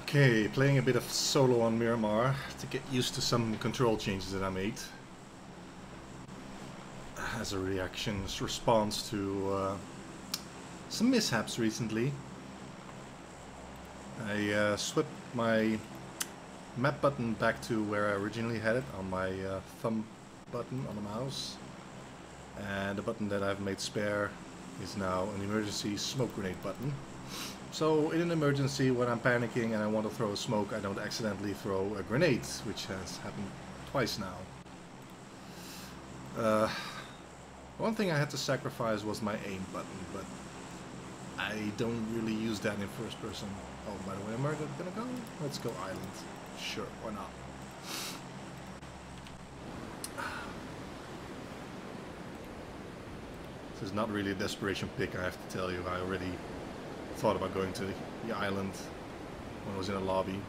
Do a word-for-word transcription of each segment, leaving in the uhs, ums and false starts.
Okay, playing a bit of solo on Miramar to get used to some control changes that I made. As a reaction, as response to uh, some mishaps recently. I uh, swapped my map button back to where I originally had it, on my uh, thumb button on the mouse. And the button that I've made spare is now an emergency smoke grenade button. So in an emergency, when I'm panicking and I want to throw a smoke, I don't accidentally throw a grenade, which has happened twice now. Uh, one thing I had to sacrifice was my aim button, but I don't really use that in first person. Oh, by the way, am I gonna go? Let's go island. Sure, why not? This is not really a desperation pick, I have to tell you. I already thought about going to the island when I was in a lobby.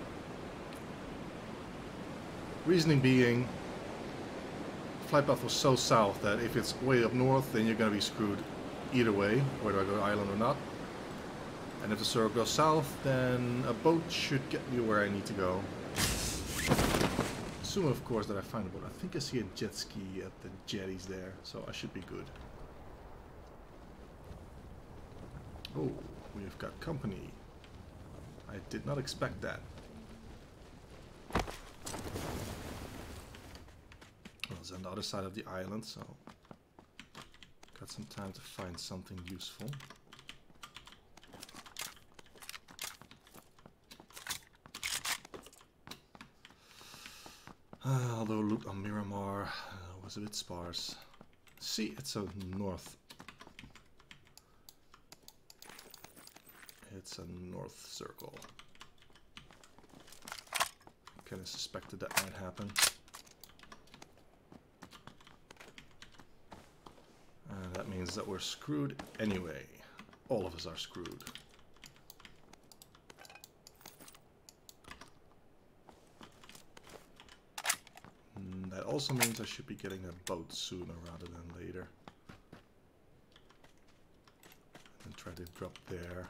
Reasoning being, flight path was so south that if it's way up north, then you're going to be screwed either way, whether I go to island or not. And if the circle goes south, then a boat should get me where I need to go. Assume, of course, that I find a boat. I think I see a jet ski at the jetties there, so I should be good. Oh, we've got company. I did not expect that. Well, it's on the other side of the island, so got some time to find something useful. Uh, although loot on Miramar uh, was a bit sparse. See, it's a north. It's a north circle. Kind of suspected that might happen. And that means that we're screwed anyway. All of us are screwed. And that also means I should be getting a boat sooner rather than later. And try to drop there.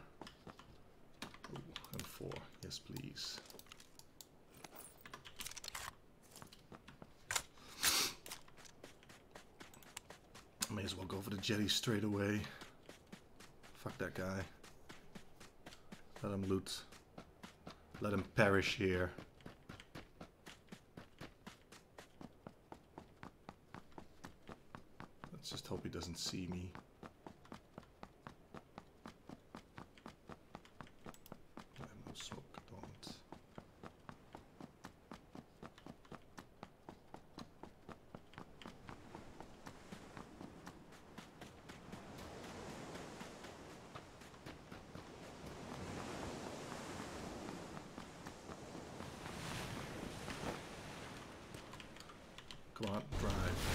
And four, yes please. I may as well go for the jetty straight away. Fuck that guy. Let him loot. Let him perish here. Let's just hope he doesn't see me. Come on, drive.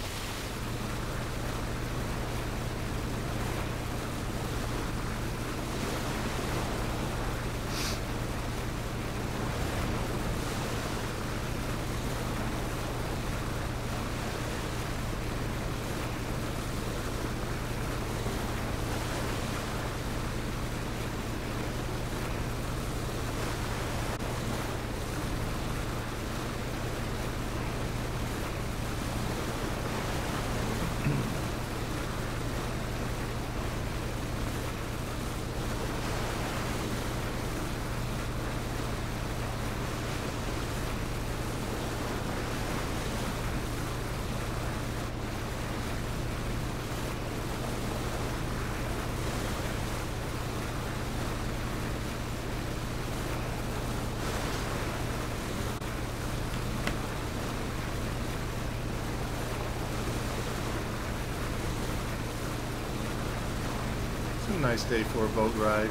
Nice day for a boat ride.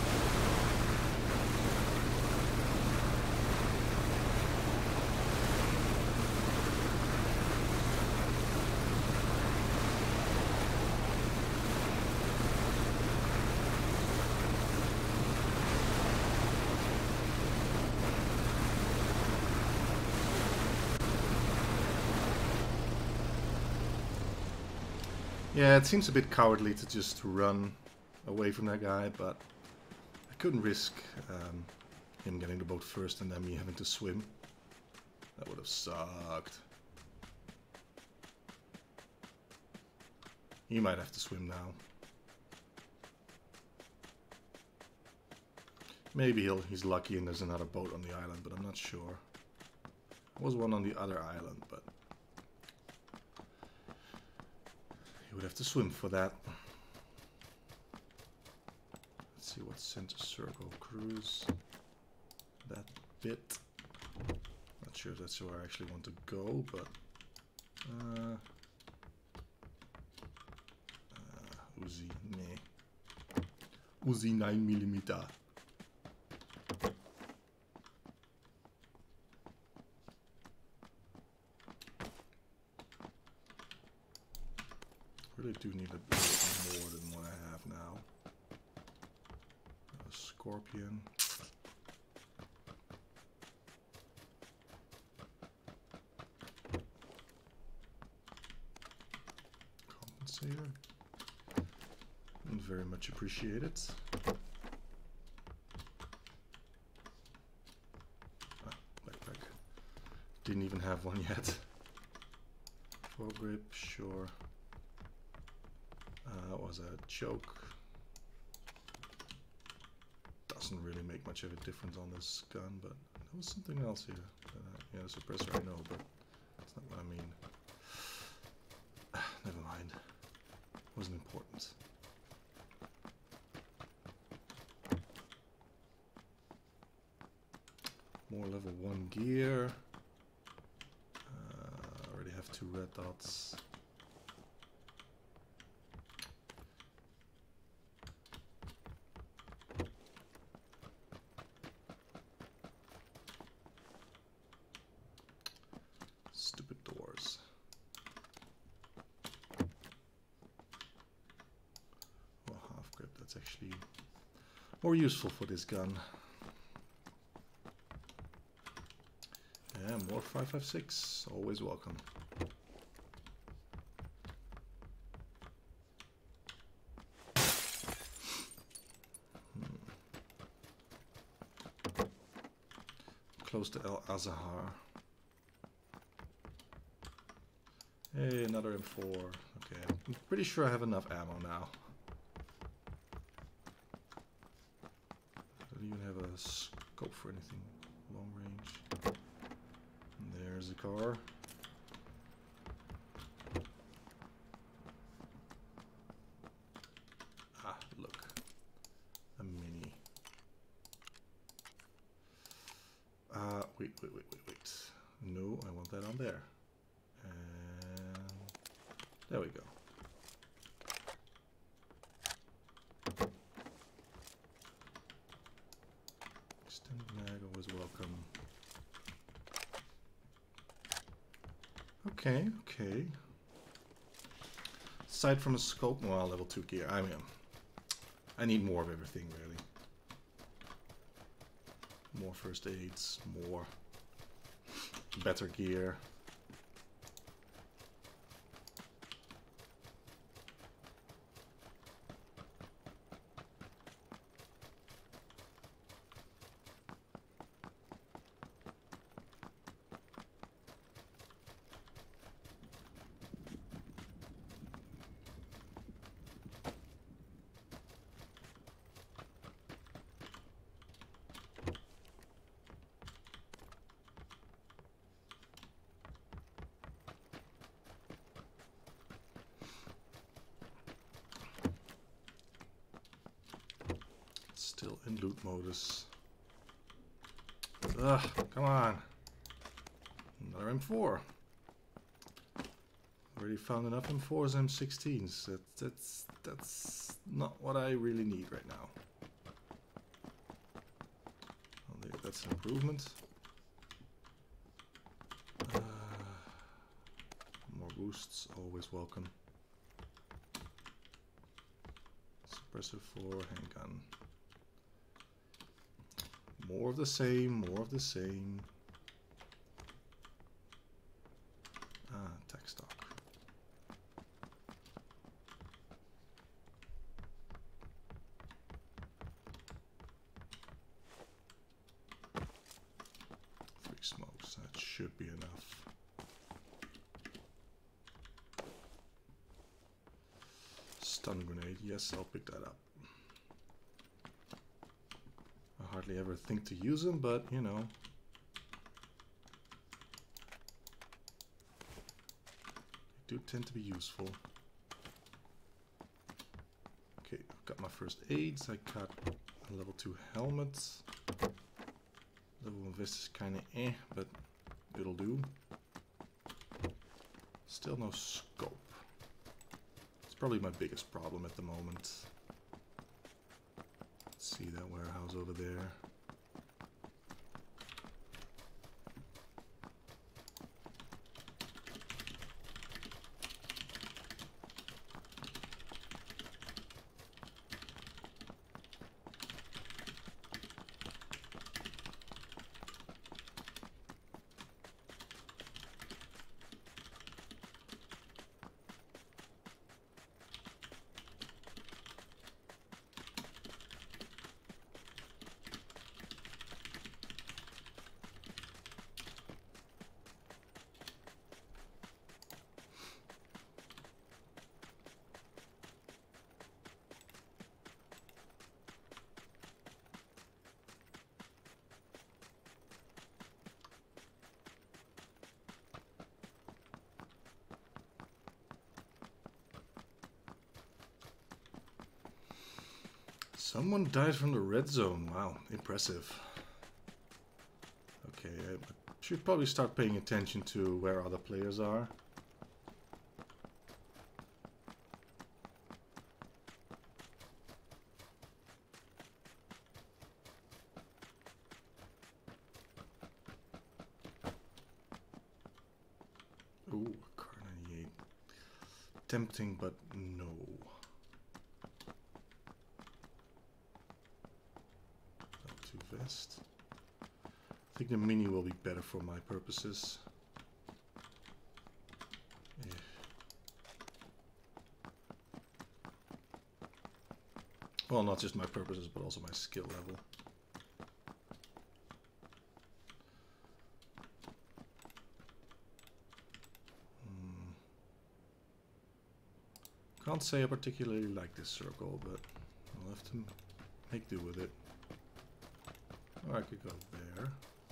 Yeah, it seems a bit cowardly to just run away from that guy, but I couldn't risk um, him getting the boat first and then me having to swim. That would have sucked. He might have to swim now. Maybe he'll, he's lucky and there's another boat on the island, but I'm not sure. There was one on the other island, but he would have to swim for that. Let's see what center circle cruise. That bit. Not sure if that's where I actually want to go, but uh, uh, Uzi, nee. Uzi nine millimeter. Really do need a bit more than what I have now. A scorpion. Compensator. Very much appreciated. Ah, backpack. Didn't even have one yet. Foregrip, sure. Uh, that was a choke. Doesn't really make much of a difference on this gun, but there was something else here. Uh, yeah, the suppressor I know, but that's not what I mean. Never mind. Wasn't important. More level one gear. Uh, already have two red dots. Stupid doors. Well, half grip, that's actually more useful for this gun. Yeah, more five five six, always welcome. Hmm. Close to El Azahar. Hey, another M four. Okay, I'm pretty sure I have enough ammo now. I don't even have a scope for anything long range. There's a car. Ah, look. A mini. Uh, wait, wait, wait, wait, wait. No, I want that on there. And there we go. Extended mag, always welcome. Okay, okay. Aside from a scope, well, level two gear. I mean, I need more of everything, really. More first aids, more better gear. Still in loot modus. Ugh, come on. Another M four. Already found enough M fours and M sixteens. That, that's, that's not what I really need right now. Well, that's an improvement. Uh, more boosts, always welcome. Suppressor for handgun. More of the same, more of the same. Ah, tech stock. smokes, that should be enough. Stun grenade, yes, I'll pick that up. I hardly ever think to use them, but you know. They do tend to be useful. Okay, I've got my first aids, I got a level two helmet. Level one vest is kinda eh, but it'll do. Still no scope. It's probably my biggest problem at the moment. Let's see that warehouse over there. Someone died from the red zone. Wow, impressive. Okay, I should probably start paying attention to where other players are. Ooh, Car ninety-eight. Tempting, but no. Vest. I think the mini will be better for my purposes. Yeah. Well, not just my purposes, but also my skill level. Hmm. Can't say I particularly like this circle, but I'll have to make do with it. Or I could go there.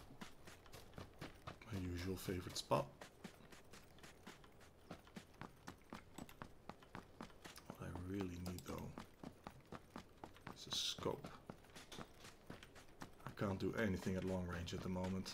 My usual favorite spot. What I really need though is a scope. I can't do anything at long range at the moment.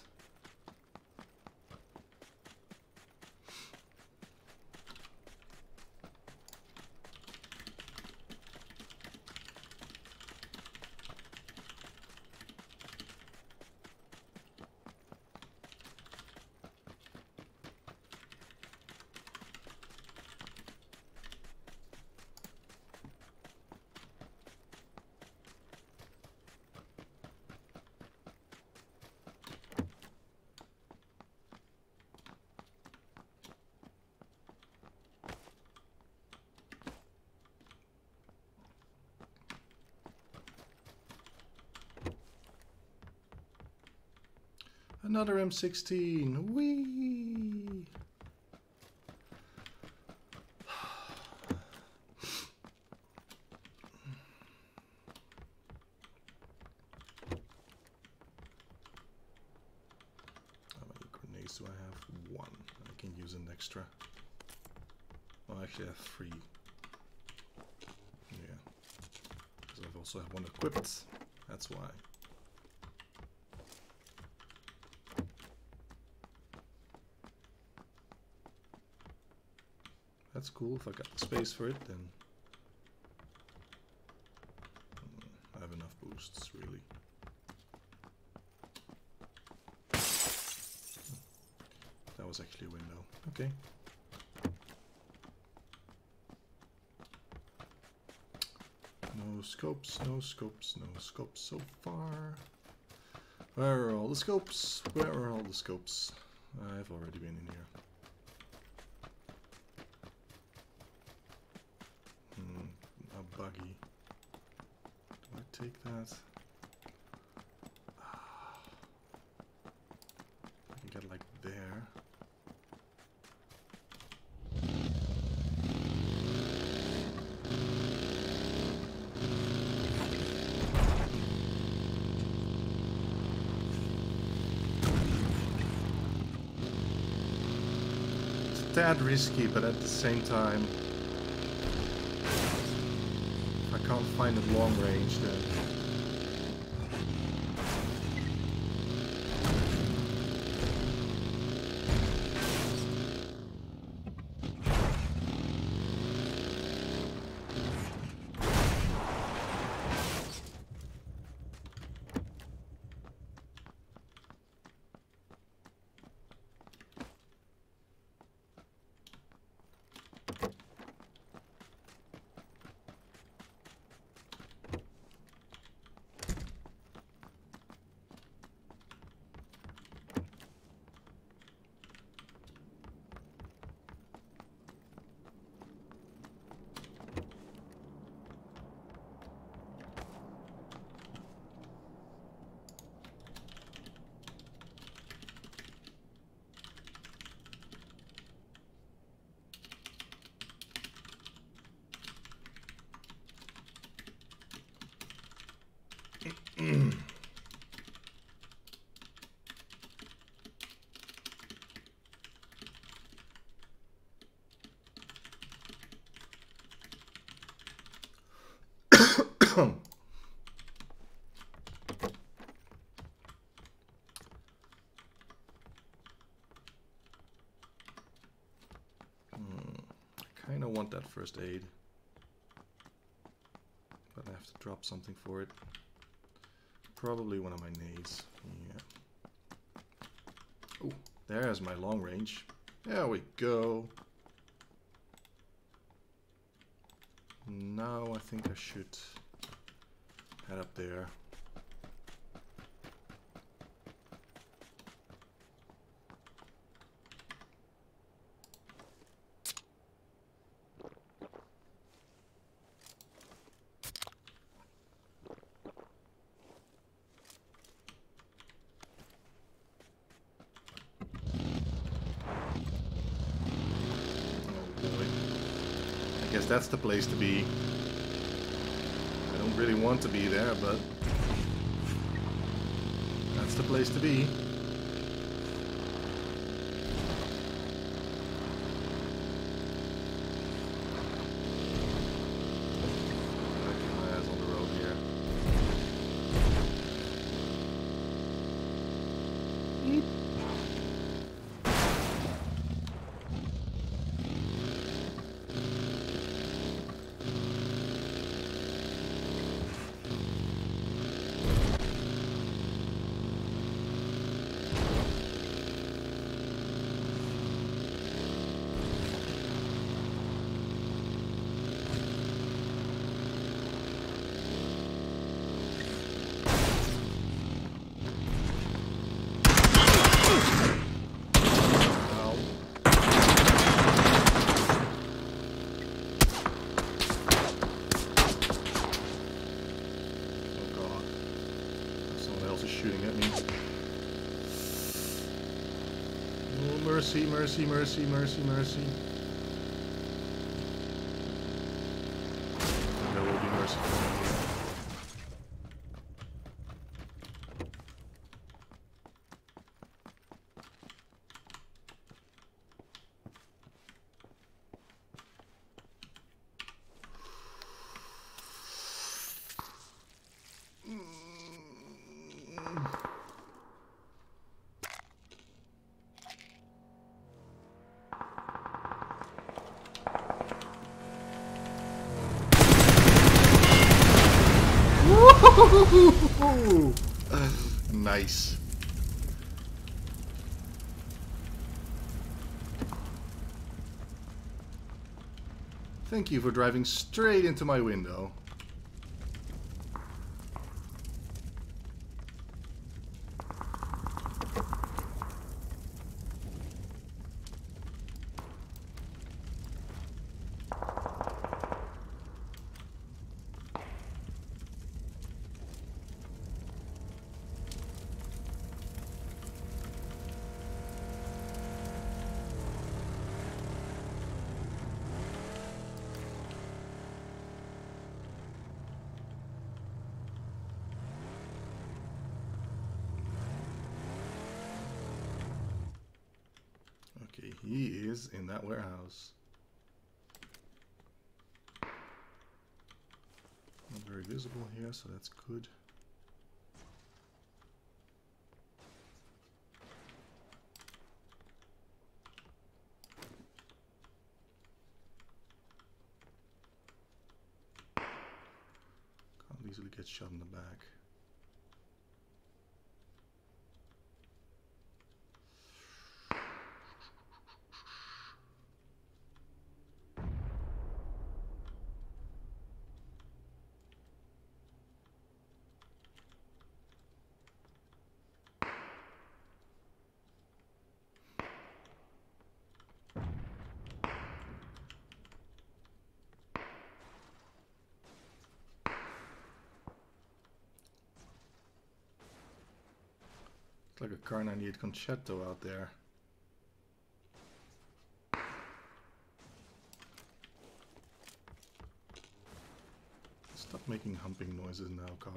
Another M sixteen. Whee! How many grenades do I have? One. I can use an extra. Well, actually I have three. Yeah. Because I've also have one equipped. That's why. That's cool. If I got the space for it, then I have enough boosts, really. That was actually a window. Okay. No scopes, no scopes, no scopes so far. Where are all the scopes? Where are all the scopes? I've already been in here. Buggy. Do I take that? tad risky, but at the same time, if I can't find it long range, then I kind of want that first aid, but I have to drop something for it. Probably one of my nades. Yeah. Oh, there's my long range. There we go. Now I think I should head up there. That's the place to be. I don't really want to be there, but that's the place to be. I'll keep my eyes on the road here. Eep. Mercy, mercy, mercy, mercy, mercy. There will be mercy coming here. Nice. Thank you for driving straight into my window. He is in that warehouse. Not very visible here, so that's good. Can't easily get shot in the back. It's like a car ninety-eight Concerto out there. Stop making humping noises now, car.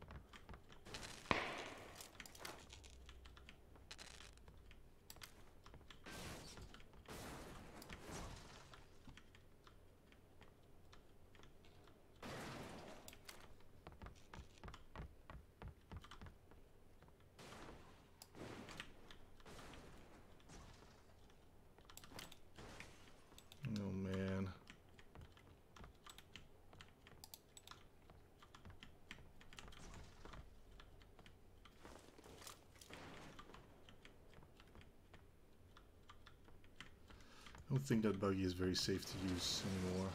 Oh man. I don't think that buggy is very safe to use anymore.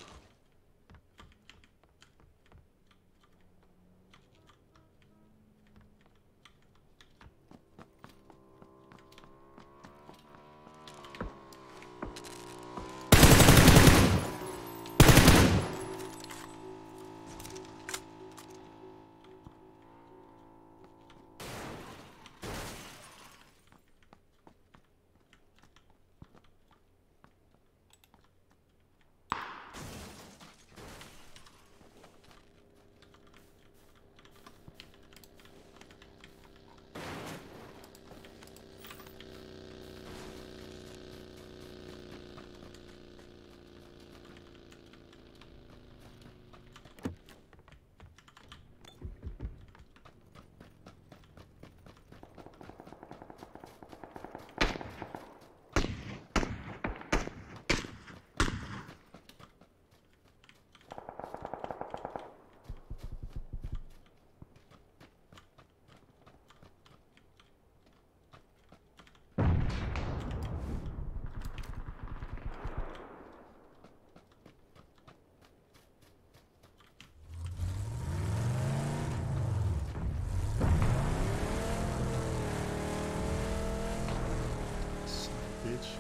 Bitch.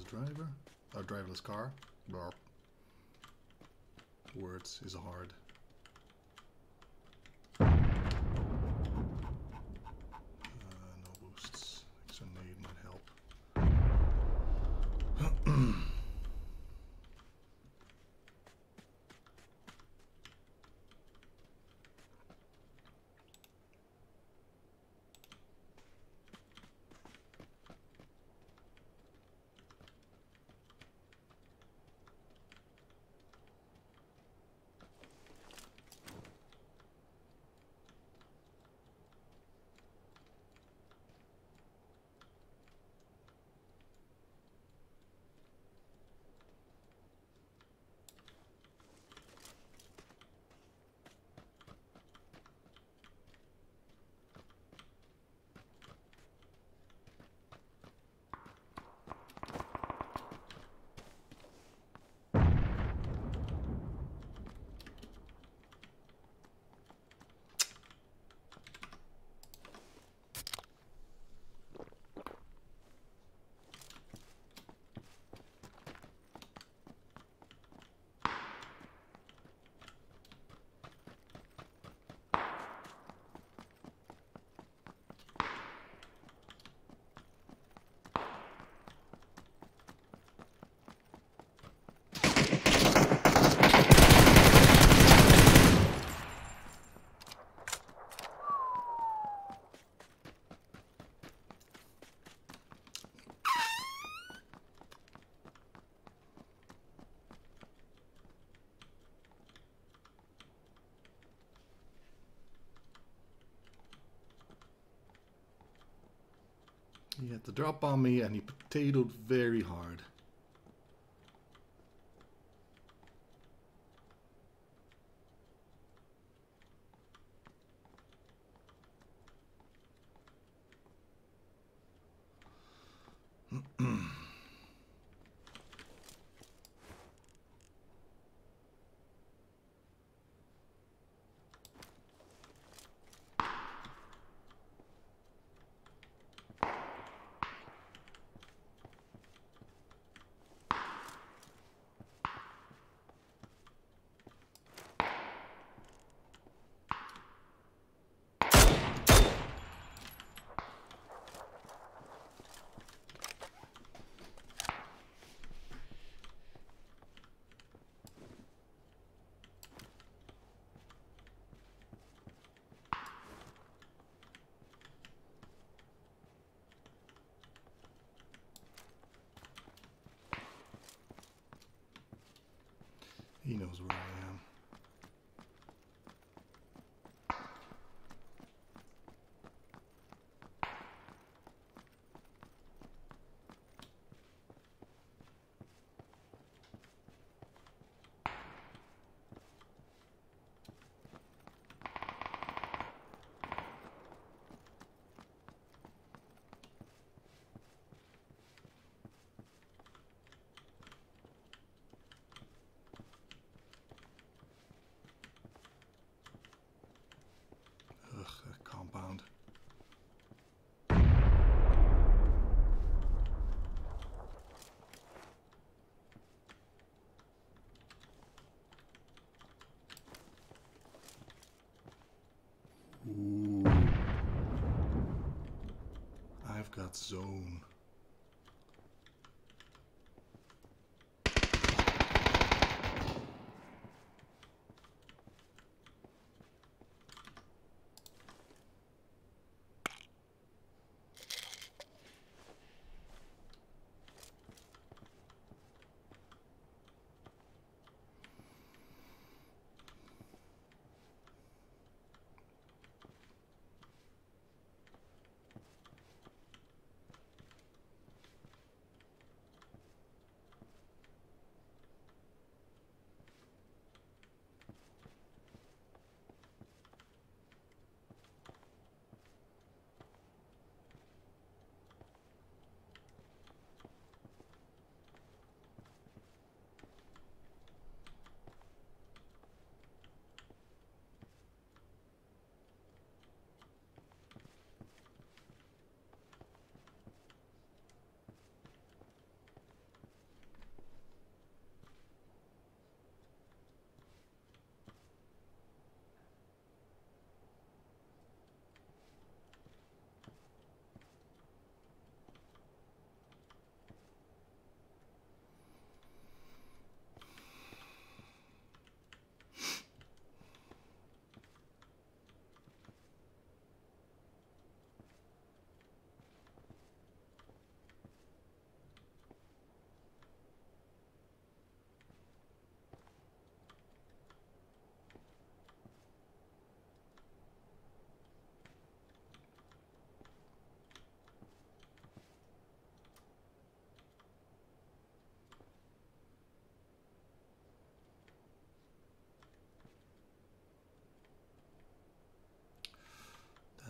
driver. A driverless car. Blah. Words is hard. Uh, no boosts. Extra nade might help. He had the drop on me and he potatoed very hard. He knows where I am. Compound. Ooh. I've got zone.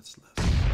that's less ideal.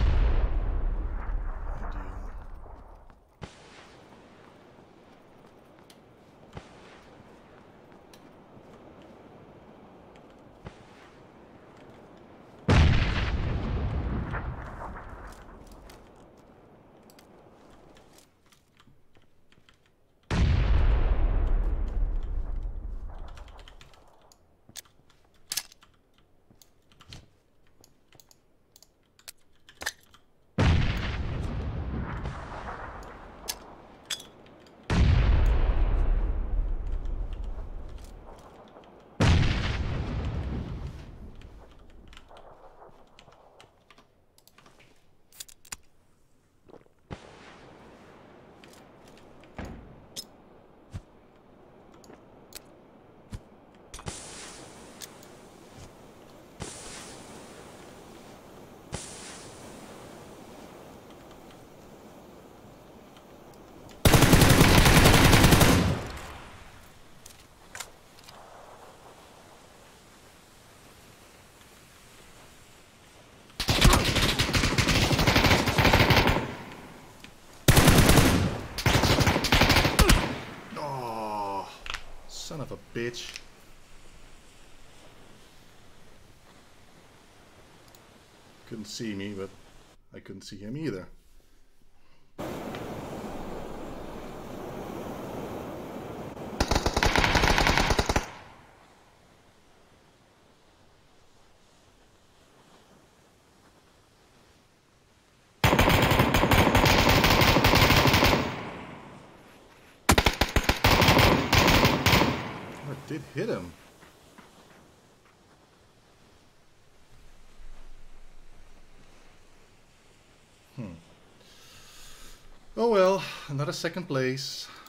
Son of a bitch. Couldn't see me, but I couldn't see him either. Did hit him. Hmm. Oh well, another second place.